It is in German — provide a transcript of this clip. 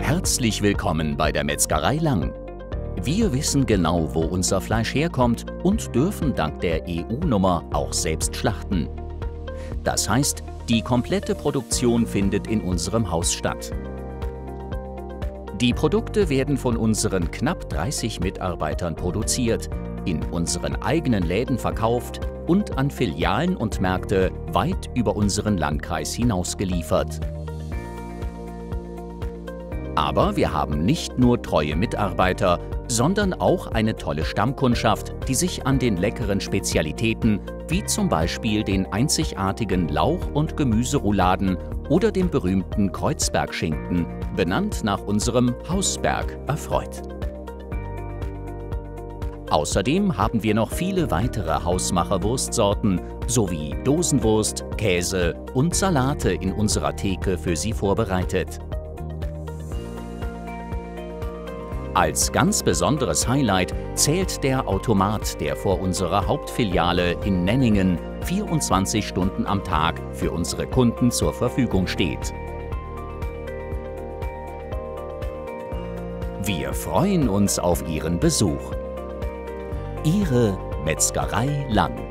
Herzlich willkommen bei der Metzgerei Lang. Wir wissen genau, wo unser Fleisch herkommt und dürfen dank der EU-Nummer auch selbst schlachten. Das heißt, die komplette Produktion findet in unserem Haus statt. Die Produkte werden von unseren knapp 30 Mitarbeitern produziert, in unseren eigenen Läden verkauft und an Filialen und Märkte weit über unseren Landkreis hinaus geliefert. Aber wir haben nicht nur treue Mitarbeiter, sondern auch eine tolle Stammkundschaft, die sich an den leckeren Spezialitäten, wie zum Beispiel den einzigartigen Lauch- und Gemüserouladen oder dem berühmten Kreuzbergschinken, benannt nach unserem Hausberg, erfreut. Außerdem haben wir noch viele weitere Hausmacher-Wurstsorten sowie Dosenwurst, Käse und Salate in unserer Theke für Sie vorbereitet. Als ganz besonderes Highlight zählt der Automat, der vor unserer Hauptfiliale in Nenningen 24 Stunden am Tag für unsere Kunden zur Verfügung steht. Wir freuen uns auf Ihren Besuch. Ihre Metzgerei Lang.